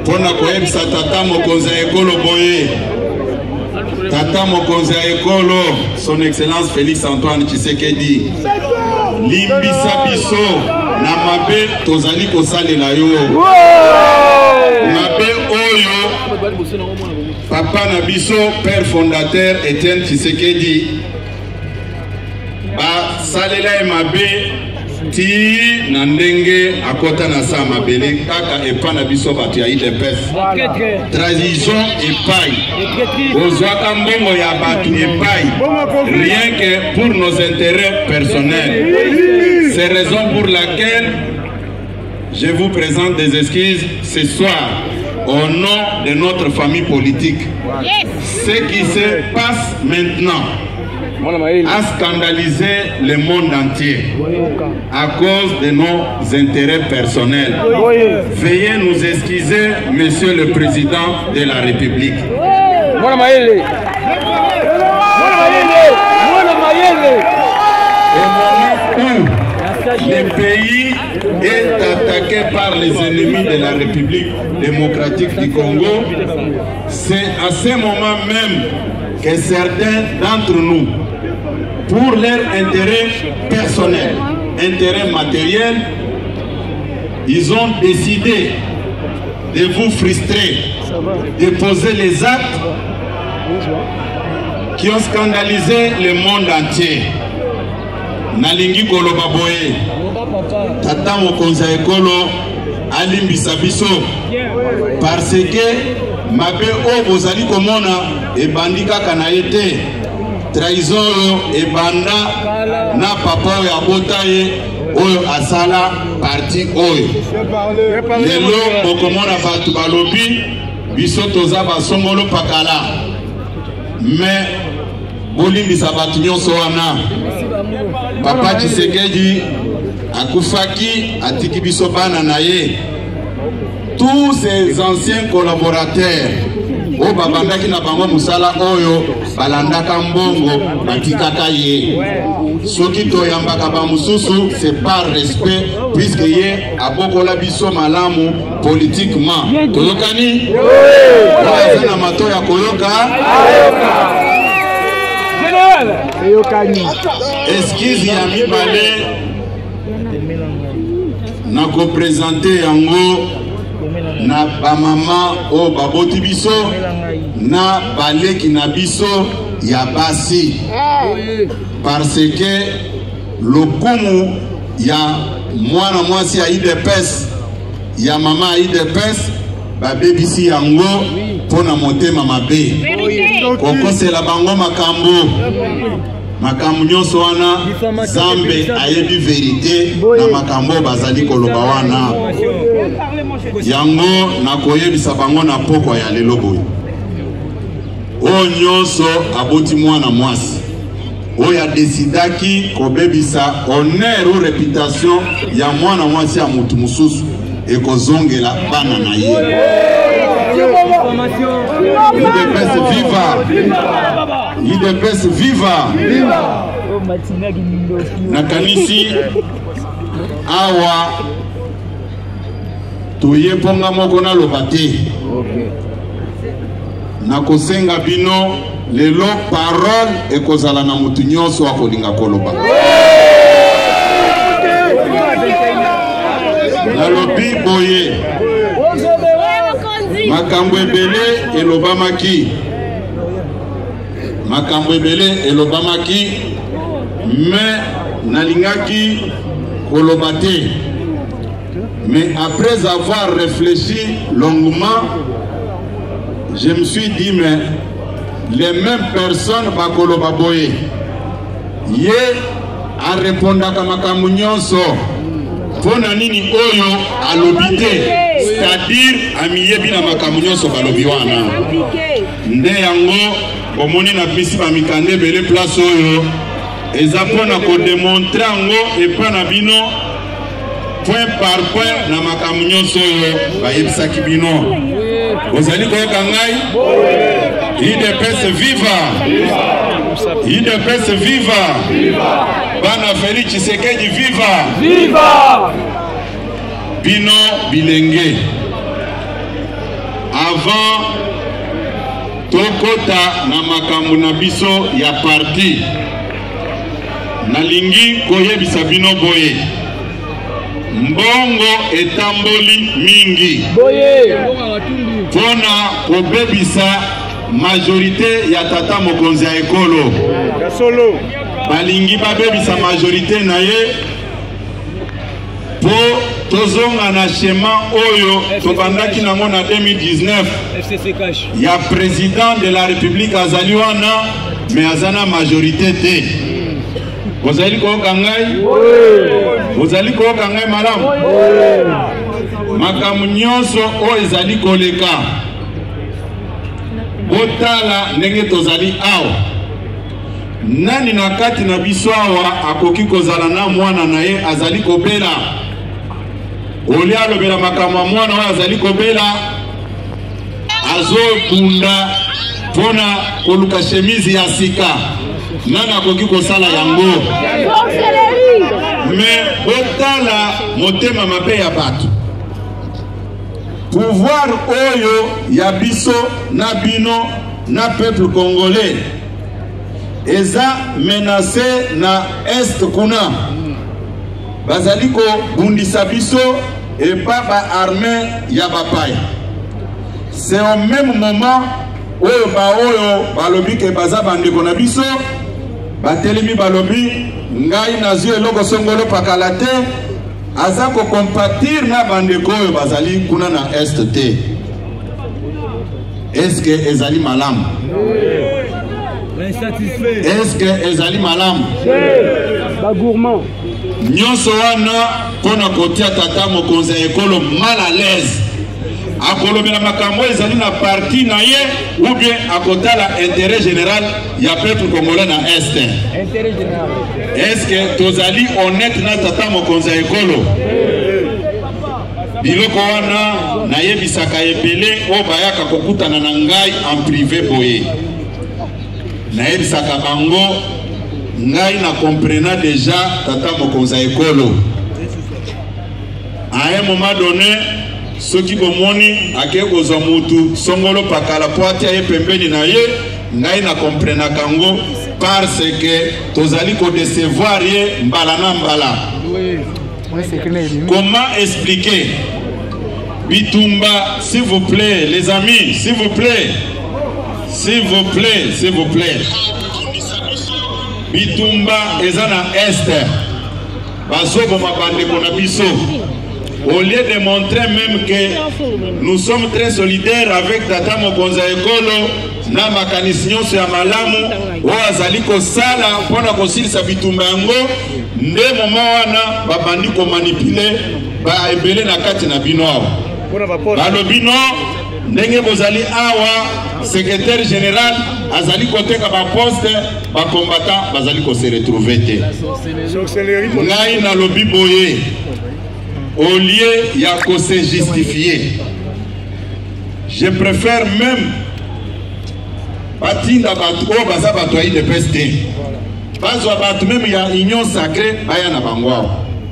Pona koyebisa tata mokonzi ya ekolo boye. Tata mokonzi ya ekolo, son excellence Félix Antoine Tshisekedi. Limbisa biso na mabe tozali kosalela yo. Mabe oyo papa na biso père fondateur Etienne Tshisekedi ba salela e mabe ti na ndenge akota na sa mabele kaka epa na biso bato ya IDPS transition epai ozwaka mbongo ya bato epai rien que pour nos intérêts personnels. C'est raison pour laquelle je vous présente des excuses ce soir au nom de notre famille politique. Ce qui se passe maintenant a scandalisé le monde entier à cause de nos intérêts personnels. Veuillez nous excuser, Monsieur le Président de la République. Le pays est attaqué par les ennemis de la République démocratique du Congo. C'est à ce moment même que certains d'entre nous, pour leur intérêt personnel, intérêt matériel, ils ont décidé de vous frustrer, de poser les actes qui ont scandalisé le monde entier. Nalingi koloba boye tata mokonzi ya ekolo alimbisa biso parce que mabe o bozali komona ebandi kaka na yete trahison oyo ebanda na papa oyo abota ye oyo asala parti oyo lelo bokomona bato balobi biso toza basongolo pakala mais bolimbisa bato nyonso wana papa Tshisekedi akufaki atiki biso bana na ye. Tous ses anciens collaborateurs o babandaki na bango musala oyo balandaka mbongo batikaka ye. Soki toyambaka ba mususu c'est par respect puisque ye abokola biso malamu politiquement. Toyokani? Oui. Na mato ya koyoka. Excuse ya mibale na ko présenter yango na ba mama o baboti biso na baleki na biso ya basi parce que lokumu ya mwana mwasi ya IDPS ya mama IDPS babebisi yango pona motema mabe kokosela bango makambo nyonso wana Zambe ayebi vérité na makambo bazali koloba wana yango nakoyebisa bango na poko ya lelo boye o nyonso aboti mwana mwasi oyo adesidaki kobebisa honneur ou réputation ya mwana mwasi ya mutu mususu ekozongela bana na ye. IDPS viva! IDPS viva! Nakanisi awa toye ponga moko na lobate nakosenga bino lelo parole ekozala na mutu nyonso akolinga koloba nalobi boye makambo ebele elobamaki mais nalingaki koloba te. Mais après avoir réfléchi longuement, je me suis dit mais les mêmes personnes bakoloba boye ye a répondaka makambo nyonso pona nini oyo alobite, c'est-à-dire amiyebi na makambo nyonso balobi wana nde yango omoni na pisi ba mikande bele place oyo eza pona ko démontrer yango epa na bino point par point na makambo nyonso oyo bayebisaki bino. Ozali koyoka ngai IDPS viva, IDPS viva, bana Félix Tshisekedi viva, bino bilenge avant tokota na makambo na biso ya parti nalingi koyebisa bino boye mbongo etamboli mingi pona kobebisa majorité ya tata mokonzi ya ekolo balingi babebisa majorité na ye po tozonga na schéma oyo tobandaki nango na 2019 ya président de la république azali wana mais azana majorité te. Bozali koyoka ngai? Bozali koyoka ngai malamu? Makambo nyonso oyo ezali koleka botala ndenge tozali awa. Nani na kati na biso awa akoki kozala na mwana na ye azali kobela? Oli alobela makambo ya mwana oyo azali kobela azobunda mpona koluka chemise ya sika. Nani akoki kosala yango? Mais botala motema mabe ya bato. Pouvoir oyo ya biso na bino na peuple congolais eza menacé na est kuna. Bazali ko bundisa biso et pas ba armée ya bapaya. C'est au même moment oyo balobi ke baza bandeko na biso batelemi balobi ngai nazwi eloko songolo pakala te aza kokompatir na bandeko oyo bazali kuna na est te. Est-ce que ezali malamu? Est-ce que ezali malamu? Bagourmand nyonso wana pona kotia tata mokonzi ya ekolo mal à l'aise akolobela makambo ezali na parti na ye ou bien akotala intérêt général ya peuple congolais na est. Est-ce que tozali honnête na tata mokonzi ya ekolo? Biloko wana nayebisaka ebele oyo bayaka kokutana na ngai en privé boye. Nayebisaka bango ngai na comprena déjà tata mokonzi ya ekolo. À un moment donné soki bomoni ake kozwa mutu songolo pakala po atia ye pembeni na ye ngai na comprena kango parce que tozali kodecevoir ye mbala na mbala. Comment expliquer? Bitumba, s'il vous plaît, les amis, s'il vous plaît. S'il vous plaît, s'il vous plaît. Bitumba ezana est. Bazobo mabande konabiso. Au lieu de montrer même que nous sommes très solidaires avec Tata Mokonzi ya ekolo na makanisi nyonso ya malamu oyo azali kosala mpona kosilisa bitumba yango nde moma wana babandi komanipule baebele na kati na bino awa balobi no ndenge bozali awa secrétaire général azali koteka baposte bakombatant bazali kose retrouve te. Ngai nalobi boye au lieu ya se justifier, je préfère même batinda batu o baza batu ayi de peste bazwa batu même ya union sacrée baya na bango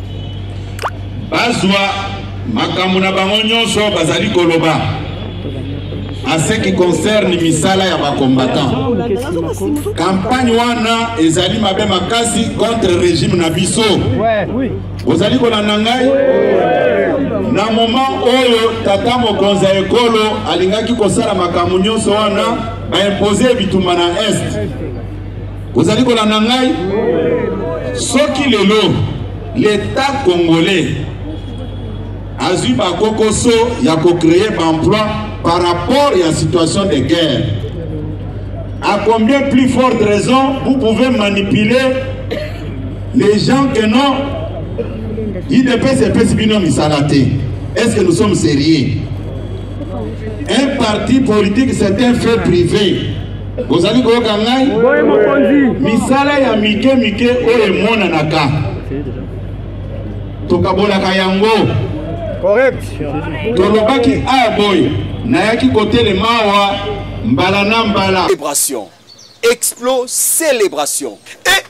bazwa makambo na bango nyonso bazali koloba à ce qui concerne misala ya bakombatant. Campagne wana ezali mabe makasi contre régime na biso. Ozali kolanda ngai na moment oyo tata mokonzi ya ekolo alingaki kosala makambo nyonso wana baimposer bitumba na est. Ozali kolanda ngai soki lelo l'état congolais azui bakokoso ya créer emploi par rapport à la situation de guerre. À combien plus forte raison vous pouvez manipuler les gens que non est-ce que nous sommes sérieux? Un parti politique c'est un fait privé. Vous allez go kangai misala ya mike mike oyo mona naka tokabola kayango correct tolobaki aboy nayaki côté le mawa mbala na mbala célébration explo célébration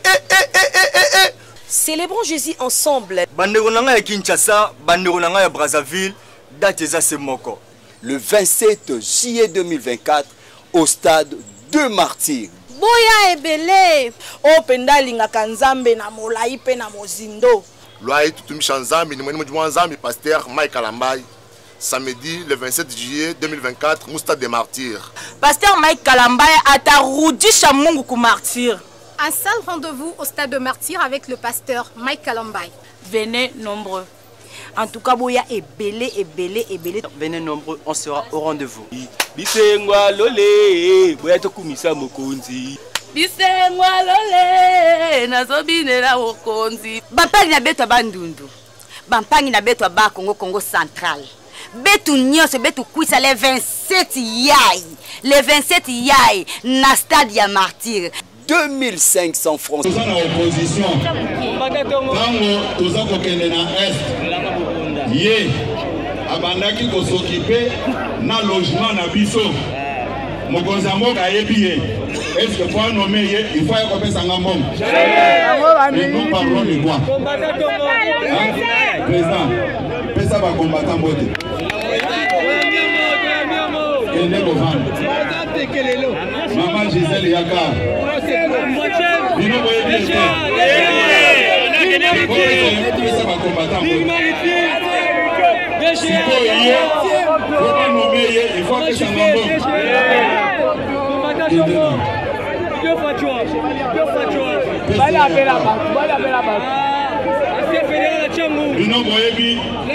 célébrons Jésus ensemble. Bandeko nanga ya Kinshasa bandeko nanga ya Brazzaville date eza semoko le 27 juillet 2024 au stade de Martyrs. Boya ebele o penda lingaka nzambe na molai pe na mozindo. Loaï tutumisha nzambe ni mwene mwa nzambe pasteur Mike Kalambai. Samedi le 27 juillet 2024 au stade de Martyrs. Pasteur Mike Kalambai atarudisha Mungu ku Martyrs. Un seul rendez-vous au stade de Martyrs avec le pasteur Mike Kalambai. Venez nombreux. En tout cas, boya ebele. Venez nombreux, on sera au rendez-vous. Bisengwa lole, boya tokumisa mokonzi. Bisengwa lole, nazobinela mokonzi. Bampangi na beto bandundu. Bampangi na beto ba Congo central. Betu nyonso betu kwisa le 27 yai. Le 27 yai na stade ya Martyrs. 2500 francs. Nous sommes en opposition. Tango toza kokende na est. Ye abandaki ko s'occuper na logement na biso. Mokonzi mboka yebi ye. Est-ce que pour nommer ye, il faut y kopesa ngambom. Mais nous parlons de quoi? Président, pesa ba combattant bote. Kende Govan. Maman Gisèle Yakar. Bino boye bien. Pesa ba combattant bote. Si vous faut pas nommer ye, il faut que ça ngambom. Bino boye bi.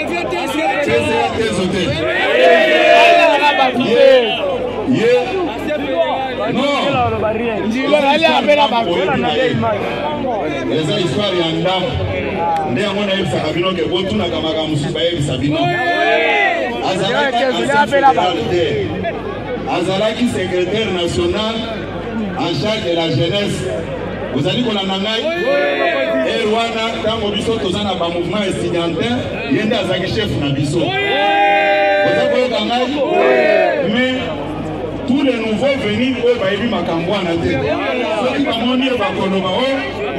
Eza histoire ya ndamu nde yango nayebisaka bino ke botunaka makambo mosusu bayebisa bino. Azalaki secrétaire national en charge de la jeunesse. Vous allez kolanda ngai Rwanda tango biso toza na ba mouvement estudiantin yende azaki chef na biso. Oza koyoka ngai mais tous les nouveaux venus oyo bayebi makambo wana te soki bamoni ye bakoloba oyo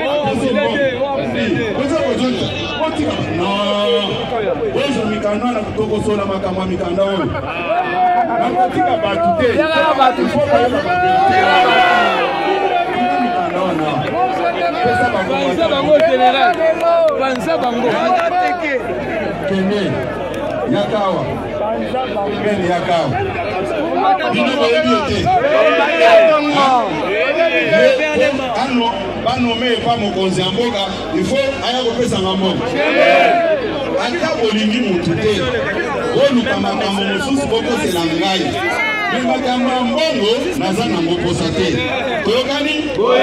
oyo mikanda wana tokosola makambo ya mikanda oyo nakotika bato te kende yakawa kende yakawa bino boyebi ete banome epa mokonzi ya mboka ifo aya kopesanga mboka ata bolingi motu te oluka makambo mosusu bokosela ngai me makambo ya mbongo naza nango posa te toyokani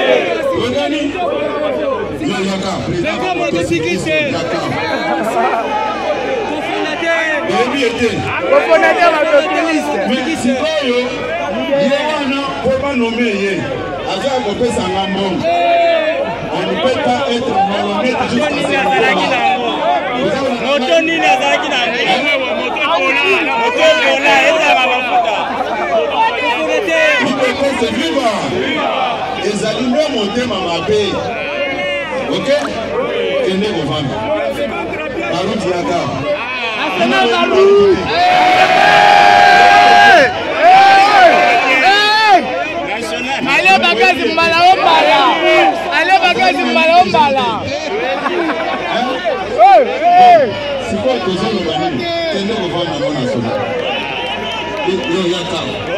yaka président oyebi ete sikoyo ye wana po banome ye aza kopesanga mbongo. On ne peut pas être malhonnête jusqu'à ce moment-là. Ezali nde motema mabe. Ok? Kende kovanda. Baruti yaka. Ale bagazi mbala ombala. Ale bagazi mbala ombala. Siko tozolo bani. Kende kovanda mona solo. Yo yaka.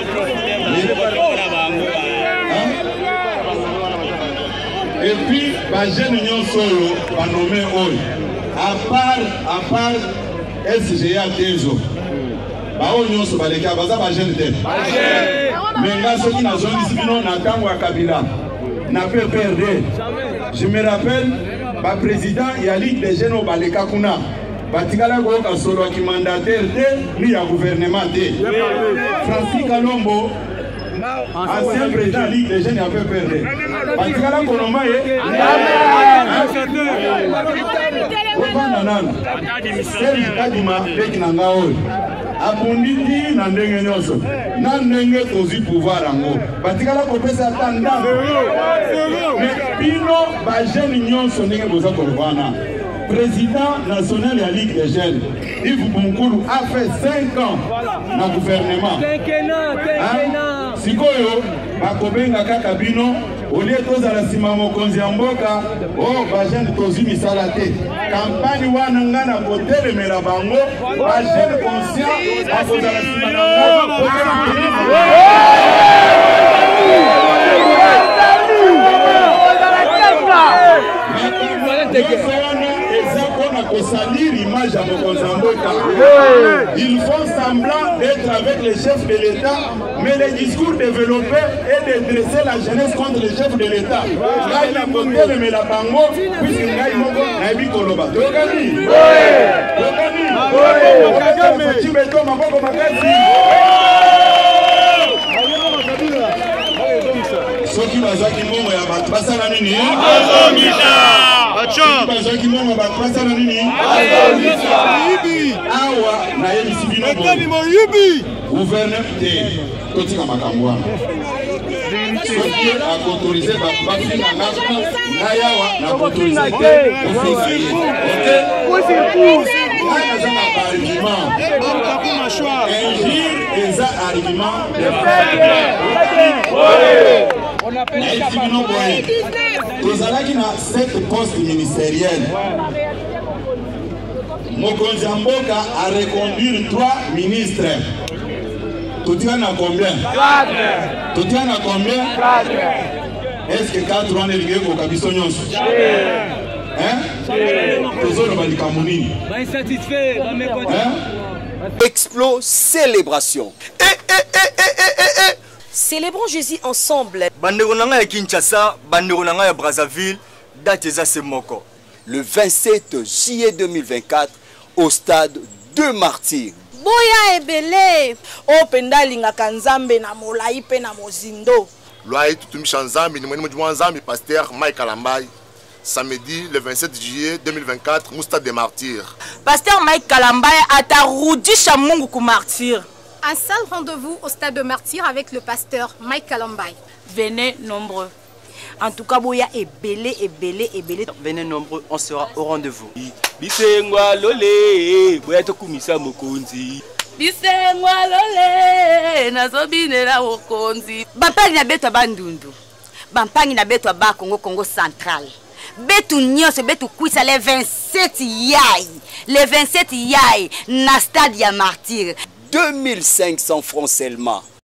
Et puis, les jeunes nyonso solo, va nommer eux. À part SGA Tezo. Bao nyonso baleka baza ba jeune tête. Mais là ceux qui na zone ici non na tango ya Kabila. Na PPRD. Je me rappelle ba président ya Ligue des jeunes au baleka kuna. Batikala ko ka solo ki mandataire te ni ya gouvernement te. Francis Kalombo ancien président Ligue des jeunes a fait perdre. Batikala Koloma ye. Serge Kadima peki nanga oyo. Abunditi na ndenge nyonso. Na ndenge tozi pouvoir yango. Batikala kopesa tanda. Mais bino ba jeune nyonso ndenge boza kolobana. président national de la Ligue des Jeunes, Yves Bonkulu, a fait 5 ans dans le gouvernement. Sikoyo, bakobenga kaka bino, au lieu tozala sima mokonzi ya mboka, oh bajene tozi misala te. Campagne wana nga na kotelemela bango, bajene conscient bakozala sima na ils font semblant d'être avec les chefs de l'État, mais le discours développé est de dresser la jeunesse contre les chefs de l'État. Là, il a monté le Melabango, puisque il a eu Koloba. Soki bazaki mongo ya bato basala nini? Bazaki mongo ya bato basala nini? Awa na yebisi bino gouverneur te totika makambo wana. Soki akotorize bato bafinga ngaka na yawa na kotorize te ofinga ye. Aya za na argument. Injure eza argument de tozalaki na 7 postes ministériels. Mokonzi ya mboka a reconduire 3 ministres. Totika na combien? 4. Totika na combien? 4. Est-ce que 4 wana elingi ekoka biso nyonso? Tozoloba likambo nini? Explos célébration. Célébrons Jésus ensemble. Bandeko nanga ya Kinshasa, bandeko nanga ya Brazzaville, date eza semoko. Le 27 juillet 2024 au stade de Martyrs. Boya ebele. O penda lingaka nzambe na molai pe na mozindo. Loi tutumisha nzambi ni mwalimu wa nzambi pasteur Mike Kalambai. Samedi le 27 juillet 2024 au stade de Martyrs. Pasteur Mike Kalambai atarudisha Mungu ku martyr. Un seul rendez-vous au stade de Martyrs avec le pasteur Mike Kalambai. Venez nombreux. En tout cas, boya ebele. Venez nombreux, on sera au rendez-vous. Bisengwa lole, boya tokumisa mokonzi. Bisengwa lole, nazobinela mokonzi. Bampangi na beto bandundu. Bampangi na beto ba Congo central. Betu nyonso betu kwisa les 27 yai. Les 27 yai na stade ya Martyrs. 2500 francs seulement.